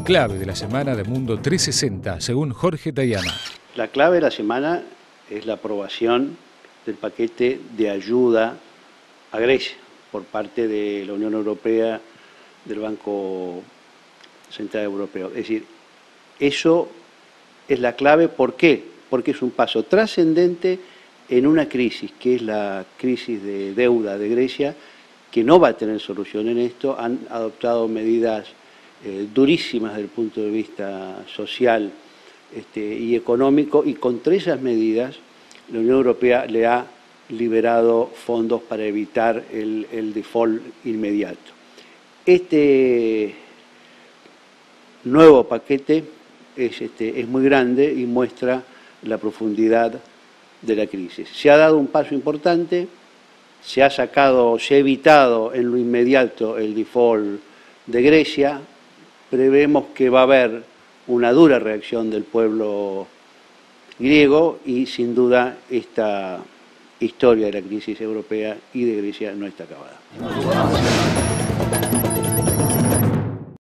clave de la semana de Mundo 360, según Jorge Tayama. La clave de la semana es la aprobación del paquete de ayuda a Grecia por parte de la Unión Europea, del Banco Central Europeo. Es decir, eso es la clave. ¿Por qué? Porque es un paso trascendente en una crisis, que es la crisis de deuda de Grecia, que no va a tener solución en esto. Han adoptado medidas durísimas desde el punto de vista social y económico, y contra esas medidas la Unión Europea le ha liberado fondos para evitar el default inmediato. Este nuevo paquete es muy grande y muestra la profundidad de la crisis. Se ha dado un paso importante, se ha evitado en lo inmediato el default de Grecia. Prevemos que va a haber una dura reacción del pueblo griego y sin duda esta historia de la crisis europea y de Grecia no está acabada.